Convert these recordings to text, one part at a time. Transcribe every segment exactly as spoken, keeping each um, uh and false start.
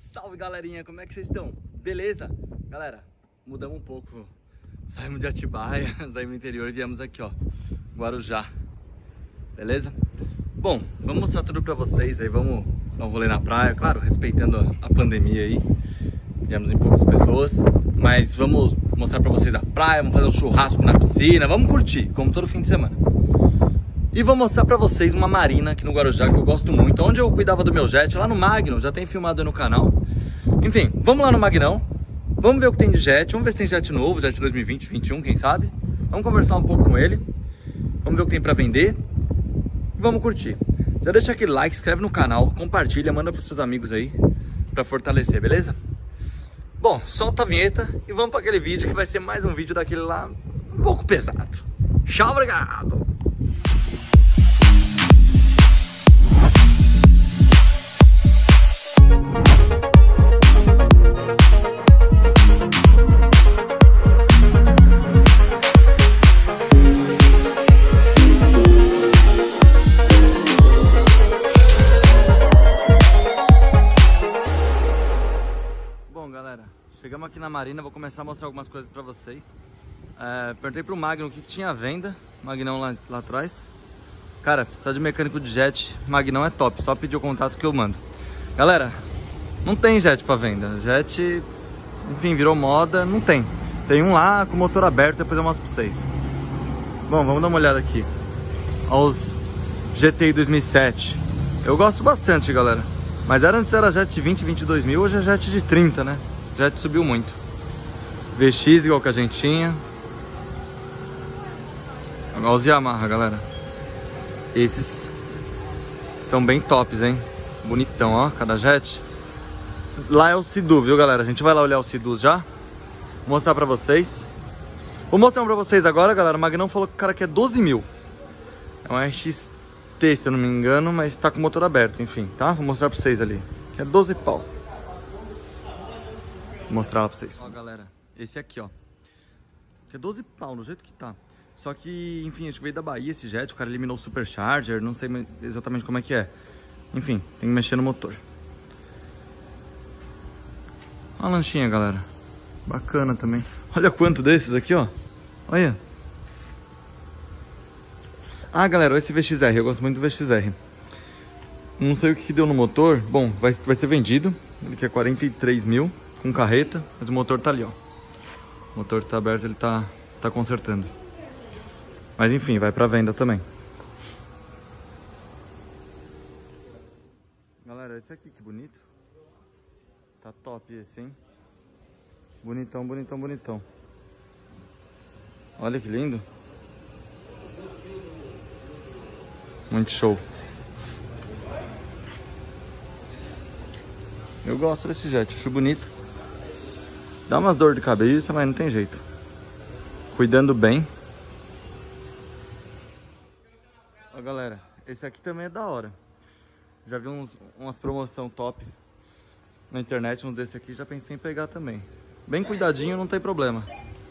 Salve galerinha, como é que vocês estão? Beleza? Galera, mudamos um pouco. Saímos de Atibaia, saímos do interior e viemos aqui, ó, Guarujá. Beleza? Bom, vamos mostrar tudo pra vocês aí, vamos dar um rolê na praia, claro, respeitando a, a pandemia aí. Viemos em poucas pessoas, mas vamos mostrar pra vocês a praia, vamos fazer um churrasco na piscina, vamos curtir, como todo fim de semana. E vou mostrar pra vocês uma marina aqui no Guarujá que eu gosto muito, onde eu cuidava do meu jet, lá no Magnum, já tem filmado aí no canal. Enfim, vamos lá no Magnão, vamos ver o que tem de jet, vamos ver se tem jet novo, jet dois mil e vinte, vinte e um, quem sabe. Vamos conversar um pouco com ele, vamos ver o que tem pra vender e vamos curtir. Já deixa aquele like, se inscreve no canal, compartilha, manda pros seus amigos aí pra fortalecer, beleza? Bom, solta a vinheta e vamos para aquele vídeo que vai ser mais um vídeo daquele lá um pouco pesado. Tchau, obrigado! Chegamos aqui na marina, vou começar a mostrar algumas coisas pra vocês. É, perguntei pro Magno o que, que tinha à venda, Magnão lá, lá atrás. Cara, precisa de mecânico de jet, Magnão é top, só pedir o contato que eu mando. Galera, não tem jet pra venda, jet, enfim, virou moda, não tem. Tem um lá com motor aberto, depois eu mostro pra vocês. Bom, vamos dar uma olhada aqui. Olha os G T I dois mil e sete. Eu gosto bastante, galera. Mas era, antes era jet de vinte, vinte e dois mil, hoje é jet de trinta, né? Jet subiu muito. V X igual que a gente tinha. Olha os Yamaha, galera. Esses são bem tops, hein? Bonitão, ó, cada jet. Lá é o Sidu, viu, galera? A gente vai lá olhar o Sidu já. Vou mostrar pra vocês. Vou mostrar pra vocês agora, galera. O Magnão falou que o cara quer doze mil. É um R X T, se eu não me engano, mas tá com o motor aberto, enfim, tá? Vou mostrar pra vocês ali. Que é doze pau. Vou mostrar lá pra vocês. Ó, galera, esse aqui, ó, que é doze pau, no jeito que tá. Só que, enfim, acho que veio da Bahia esse jet. O cara eliminou o Supercharger, não sei exatamente como é que é. Enfim, tem que mexer no motor. Olha a lanchinha, galera. Bacana também. Olha quanto desses aqui, ó. Olha. Ah, galera, esse V X R, eu gosto muito do V X R. Não sei o que, que deu no motor. Bom, vai, vai ser vendido. Ele quer quarenta e três mil. Com carreta, mas o motor tá ali, ó. O motor tá aberto, ele tá, tá consertando. Mas enfim, vai pra venda também. Galera, esse aqui que bonito. Tá top esse, hein? Bonitão, bonitão, bonitão. Olha que lindo. Muito show. Eu gosto desse jet, acho bonito. Dá umas dor de cabeça, mas não tem jeito. Cuidando bem. Ó, galera, esse aqui também é da hora. Já vi uns, umas promoção top na internet, uns desse aqui, já pensei em pegar também. Bem cuidadinho, não tem problema.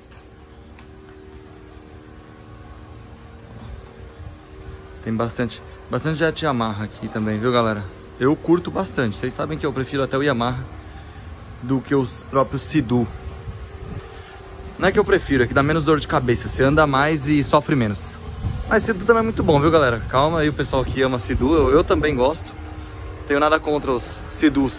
Tem bastante, bastante jet Yamaha aqui também, viu, galera? Eu curto bastante. Vocês sabem que eu prefiro até o Yamaha do que os próprios Sidu. Não é que eu prefiro, é que dá menos dor de cabeça. Você anda mais e sofre menos. Mas Sidu também é muito bom, viu, galera? Calma aí o pessoal que ama Sidu. Eu, eu também gosto. Tenho nada contra os Sidus.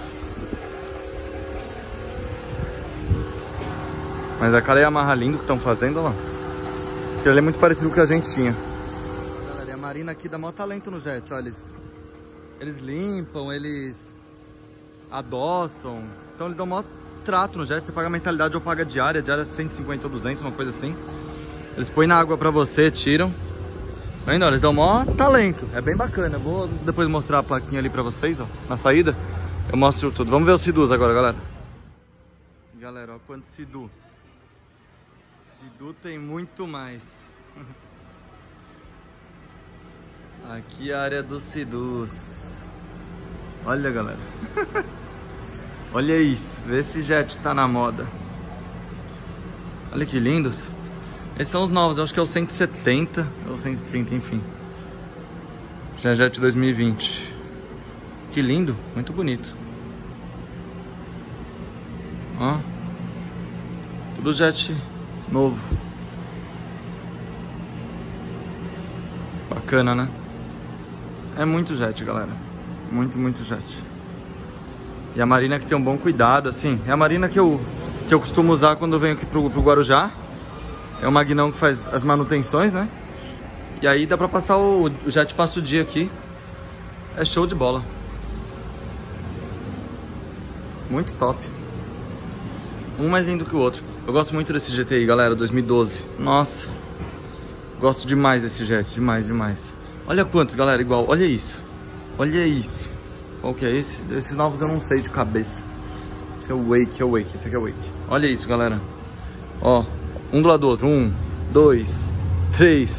Mas aquela Yamaha lindo que estão fazendo, ó. Porque ele é muito parecido com o que a gente tinha. Galera, e a marina aqui dá maior talento no jet, ó. Eles, eles limpam, eles adoçam. Então eles dão maior trato no jet. Você paga mensalidade ou paga diária. Diária cento e cinquenta ou duzentos, uma coisa assim. Eles põem na água pra você, tiram. Tá vendo? Eles dão maior talento. É bem bacana. Eu vou depois mostrar a plaquinha ali pra vocês, ó. Na saída eu mostro tudo. Vamos ver os Sidus agora, galera. Galera, ó quanto Sidu. Sidu tem muito mais. Aqui é a área dos Sidus. Olha, galera. Olha isso. Vê se jet tá na moda. Olha que lindos. Esses são os novos. Eu acho que é o cento e setenta ou cento e trinta, enfim. Já é jet dois mil e vinte. Que lindo. Muito bonito. Ó. Tudo jet novo. Bacana, né? É muito jet, galera. Muito, muito jet. E a marina que tem um bom cuidado, assim. É a marina que eu, que eu costumo usar quando eu venho aqui pro, pro Guarujá. É o Magnão que faz as manutenções, né? E aí dá pra passar o, o jet passa o dia aqui. É show de bola. Muito top. Um mais lindo que o outro. Eu gosto muito desse G T I, galera, dois mil e doze. Nossa. Gosto demais desse jet, demais, demais. Olha quantos, galera, igual. Olha isso. Olha isso. Qual que é esse? Esses novos eu não sei de cabeça. Esse é o Wake, é o Wake. Esse aqui é o Wake. Olha isso, galera. Ó, um do lado do outro. Um, dois, três.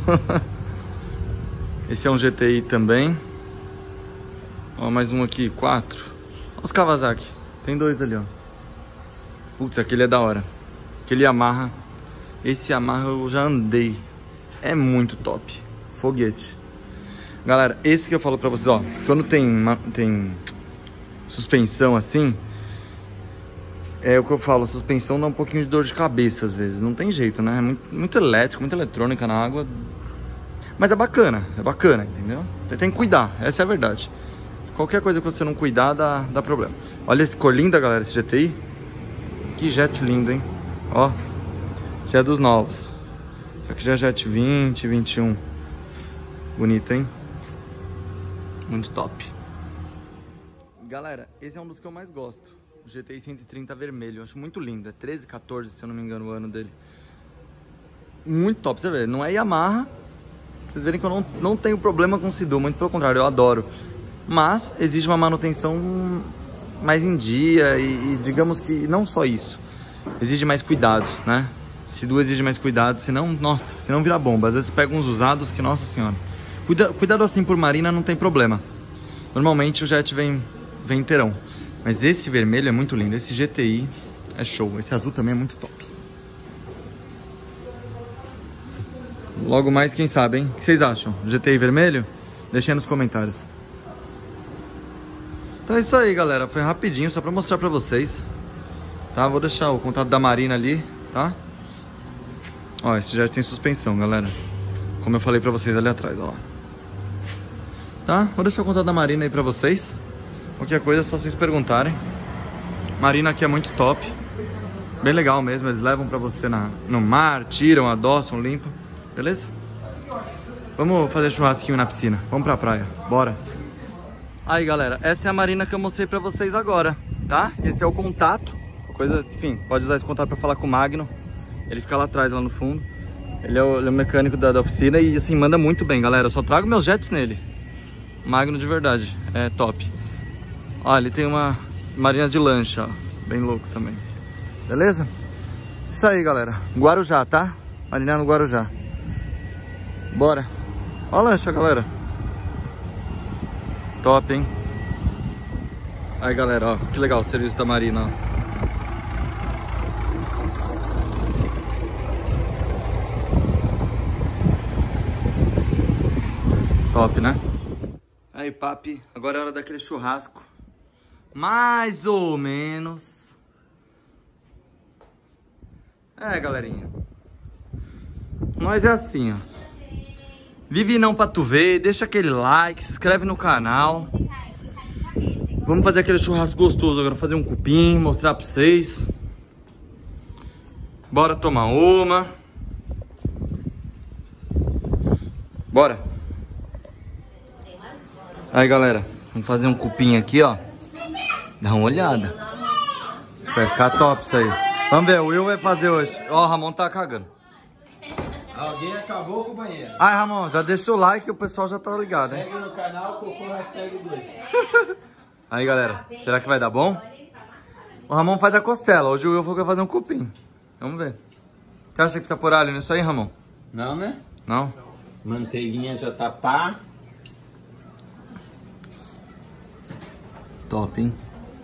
Esse é um G T I também. Ó, mais um aqui, quatro. Olha os Kawasaki. Tem dois ali, ó. Putz, aquele é da hora. Aquele Yamaha. Esse Yamaha eu já andei. É muito top. Foguete. Galera, esse que eu falo pra vocês, ó. Quando tem, tem suspensão assim, é o que eu falo. Suspensão dá um pouquinho de dor de cabeça às vezes. Não tem jeito, né? É muito, muito elétrico, muita eletrônica na água. Mas é bacana, é bacana, entendeu? Você tem que cuidar, essa é a verdade. Qualquer coisa que você não cuidar, dá, dá problema. Olha esse cor linda, galera, esse G T I. Que jet lindo, hein? Ó, já é dos novos. Isso aqui já é jet vinte, vinte e um. Bonito, hein? Muito top. Galera, esse é um dos que eu mais gosto. O G T I cento e trinta vermelho. Eu acho muito lindo. É treze, quatorze, se eu não me engano, o ano dele. Muito top, você vê. Não é Yamaha. Vocês verem que eu não, não tenho problema com o Sidu. Muito pelo contrário, eu adoro. Mas exige uma manutenção mais em dia. E, e digamos que não só isso. Exige mais cuidados, né? Sidu exige mais cuidados. Senão, nossa, senão vira bomba. Às vezes pega uns usados que, nossa senhora. Cuida, cuidado assim por marina não tem problema. Normalmente o jet vem, vem inteirão. Mas esse vermelho é muito lindo. Esse G T I é show. Esse azul também é muito top. Logo mais, quem sabe, hein? O que vocês acham? G T I vermelho? Deixem nos comentários. Então é isso aí, galera. Foi rapidinho, só pra mostrar pra vocês. Tá? Vou deixar o contato da marina ali, tá? Ó, esse jet tem suspensão, galera. Como eu falei pra vocês ali atrás, ó. Tá? Vou deixar o contato da marina aí pra vocês. Qualquer coisa é só vocês perguntarem. Marina aqui é muito top. Bem legal mesmo. Eles levam pra você na, no mar, tiram, adoçam, limpam. Beleza? Vamos fazer churrasquinho na piscina. Vamos pra praia. Bora. Aí, galera. Essa é a marina que eu mostrei pra vocês agora. Tá? Esse é o contato. Coisa, enfim, pode usar esse contato pra falar com o Magno. Ele fica lá atrás, lá no fundo. Ele é o, ele é o mecânico da, da oficina e, assim, manda muito bem, galera. Eu só trago meus jets nele. Magno de verdade. É top. Ó, ele tem uma marina de lancha, ó. Bem louco também. Beleza? Isso aí, galera. Guarujá, tá? Marina no Guarujá. Bora. Ó a lancha, galera. Top, hein? Aí, galera, ó. Que legal o serviço da marina, ó. Top, né? Aí, papi, agora é hora daquele churrasco. Mais ou menos. É, galerinha. Mas é assim, ó. Vive não pra tu ver, deixa aquele like, se inscreve no canal. Vamos fazer aquele churrasco gostoso agora, fazer um cupim, mostrar pra vocês. Bora tomar uma. Bora. Aí, galera, vamos fazer um cupim aqui, ó. Dá uma olhada. Vai ficar top isso aí. Vamos ver, o Will vai fazer hoje. Ó, o Ramon tá cagando. Alguém acabou com o banheiro. Ai, Ramon, já deixa o like que o pessoal já tá ligado, hein? Segue no canal, cocô, hashtag dois. Aí, galera, será que vai dar bom? O Ramon faz a costela, hoje o Will foi fazer um cupim. Vamos ver. Você acha que precisa pôr alho nisso aí, Ramon? Não, né? Não? Manteiguinha já tá pá. Top, hein?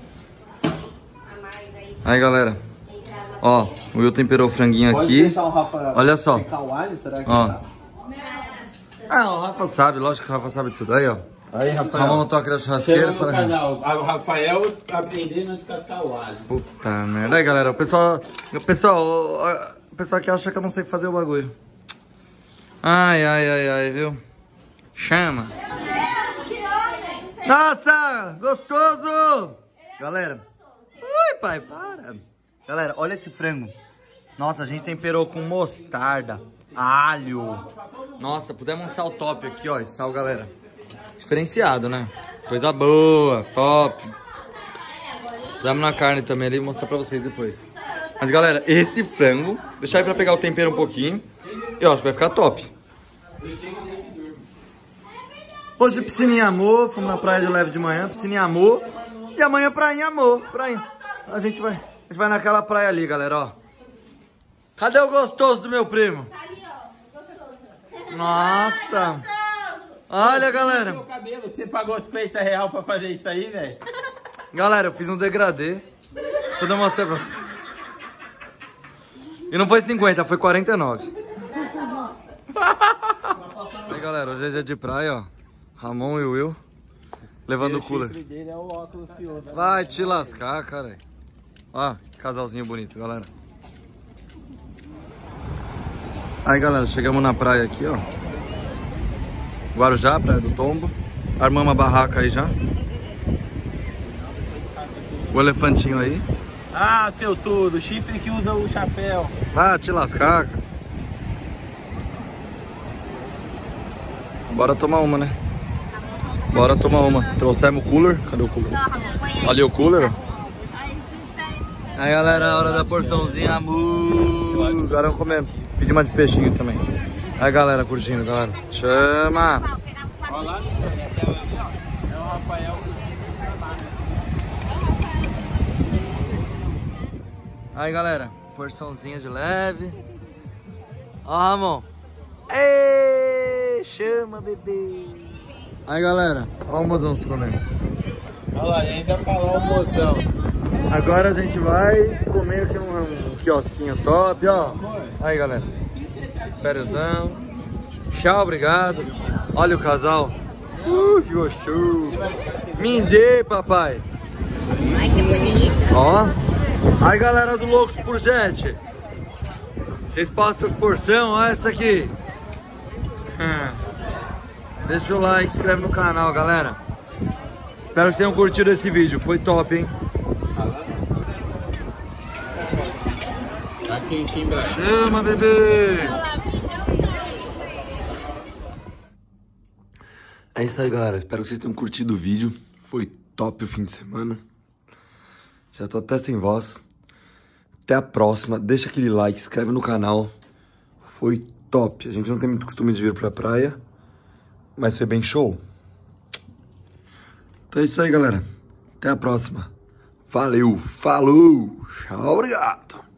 Aí, galera. Ó, o Will temperou o franguinho Pode aqui. deixar o Rafa Olha só. picar o alho, será que Ó. tá? Ah, o Rafa sabe, lógico que o Rafa sabe tudo. Aí, ó. Aí, Rafael. Ramon no toque da churrasqueira. Chama no Fala... canal. O Rafael aprendendo a descascar o alho. Puta merda. Aí, galera, o pessoal... O pessoal... O pessoal que acha que eu não sei fazer o bagulho. Ai, ai, ai, ai, viu? Chama. Nossa, gostoso! Galera. Ui, pai, para. Galera, olha esse frango. Nossa, a gente temperou com mostarda, alho. Nossa, pusemos um sal top aqui, ó. Esse sal, galera. Diferenciado, né? Coisa boa, top. Damos na carne também ali, vou mostrar pra vocês depois. Mas, galera, esse frango... Deixar aí pra pegar o tempero um pouquinho. Eu acho que vai ficar top. Hoje piscininha amor, fomos na praia de leve de manhã, piscininha amor. E amanhã prainha amor, prainha. A gente vai, a gente vai naquela praia ali, galera, ó. Cadê o gostoso do meu primo? Tá ali, ó, gostoso. Nossa. Olha, galera. Meu cabelo, você pagou cinquenta reais pra fazer isso aí, velho? Galera, eu fiz um degradê. Vou dar uma mostrar pra vocês. E não foi cinquenta, foi quarenta e nove. Aí, galera, hoje é dia de praia, ó. Ramon e o Will levando o cooler. Dele é o óculos que usa. Vai te lascar, cara. Ó, que casalzinho bonito, galera. Aí, galera, chegamos na praia aqui, ó. Guarujá, Praia do Tombo. Armamos a barraca aí já. O elefantinho aí. Ah, seu tudo, chifre que usa o chapéu. Vai te lascar, cara. Bora tomar uma, né? Bora tomar uma. Trouxemos o cooler. Cadê o cooler? Ali o cooler. Aí, galera, a hora da porçãozinha. Amor. Agora vamos comer. Pedir uma de peixinho também. Aí, galera, curtindo, galera. Chama. Olha lá no céu, aquela ali, ó. É o Rafael. Aí, galera, porçãozinha de leve. Ó, Ramon. Ei, chama, bebê. Aí, galera, ó o mozão se escondendo. Olha lá, ainda falou o mozão. Agora a gente vai comer aqui num, num quiosquinho top, ó. Aí, galera. Espérozão. Tchau, obrigado. Olha o casal. Uh, que gostoso. Mindê, papai. Ai, que bonito. Ó. Aí, galera do Loucos por Jet. Vocês passam as porção, ó essa aqui. Deixa o like, se inscreve no canal, galera. Espero que vocês tenham curtido esse vídeo. Foi top, hein? Aqui em Timba. Chama, bebê! É isso aí, galera. Espero que vocês tenham curtido o vídeo. Foi top o fim de semana. Já tô até sem voz. Até a próxima. Deixa aquele like, se inscreve no canal. Foi top. A gente não tem muito costume de vir pra praia, mas foi bem show. Então é isso aí, galera. Até a próxima. Valeu, falou, tchau, obrigado.